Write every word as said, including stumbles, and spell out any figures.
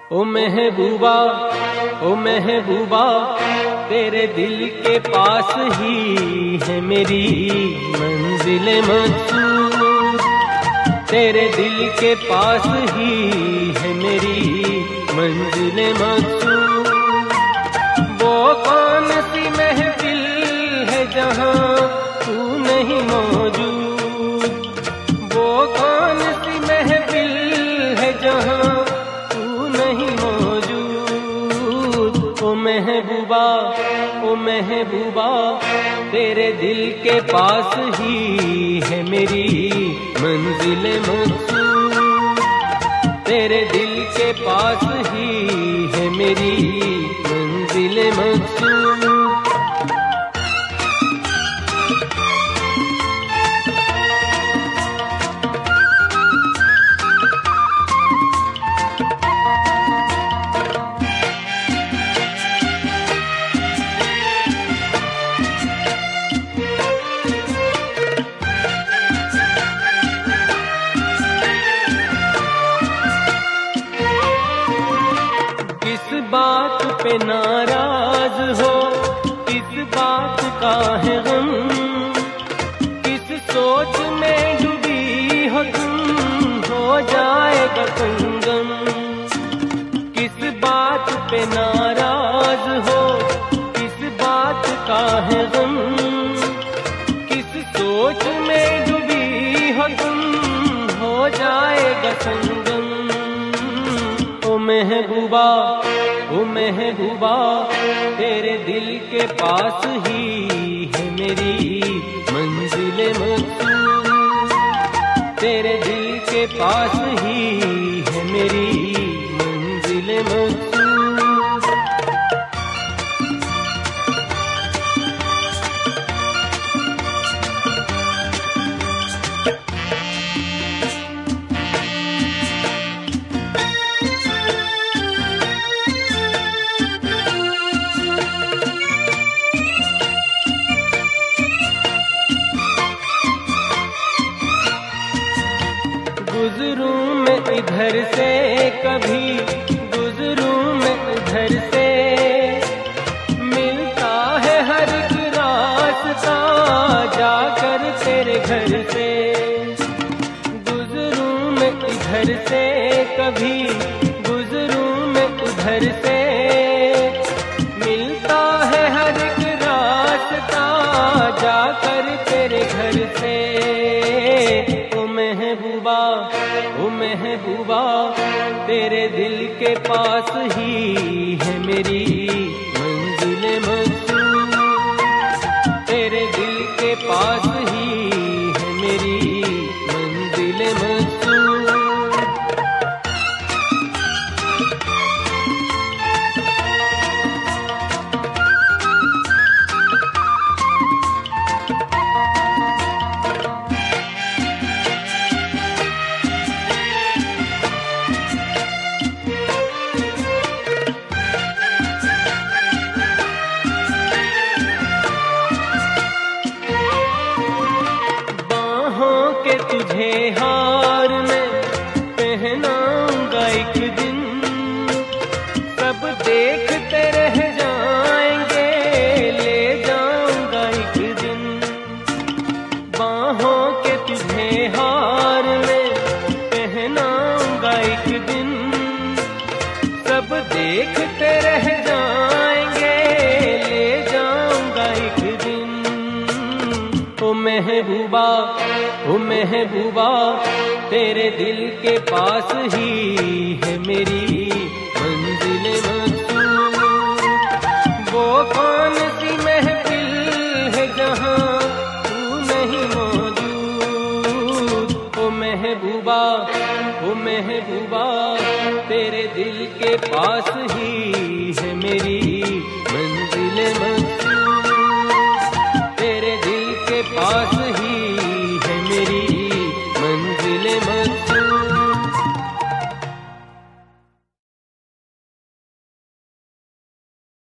ओ महबूबा ओ महबूबा तेरे दिल के पास ही है मेरी मंजिल मकसूद। तेरे दिल के पास ही है मेरी मंजिल मकसूद। वो कौन सी महफिल है जहाँ तू नहीं मौजूद। वो कौन सी महफिल है जहाँ नहीं मौजूद। ओ महबूबा ओ महबूबा तेरे दिल के पास ही है मेरी मंजिल मकसूद। तेरे दिल के पास ही है मेरी मंजिल मकसूद। बात पे नाराज हो, किस बात का है गम, किस सोच में डूबी हो तुम, हो जाएगा संगम। किस बात पे नाराज हो, किस बात का है गम, किस सोच में डूबी हो तुम, हो जाएगा संगम। ओ महबूबा ओ महबूबा तेरे दिल के पास ही है मेरी मंजिल मकसूद। तेरे दिल के पास ही है मेरी मंजिल मकसूद। गुजरूं मैं इधर से कभी, गुजरूं मैं इधर से, मिलता है हर एक रास्ता जाकर तेरे घर से। गुजरूं मैं इधर से कभी, गुजरूं मैं उधर से, मिलता है हर एक रास्ता जाकर तेरे घर से। ओ महबूबा ओ महबूबा तेरे दिल के पास ही है मेरी मंजिल मकसूद। तेरे दिल के पास ही है मेरी मंजिल मकसूद। तुझे हार में पहनाऊंगा एक दिन, सब देखते रह जाएंगे ले जाऊंगा एक दिन। बाहों के तुझे हार में पहनाऊंगा एक दिन, सब देखते रह जाएंगे ले जाऊंगा एक दिन। ओ महबूबा ओ महबूबा तेरे दिल के पास ही है मेरी मंजिल मकसूद। वो कौन सी महफिल है जहाँ तू नहीं मौजूद। ओ महबूबा ओ महबूबा तेरे दिल के पास ही है मेरी मंजिल मकसूद।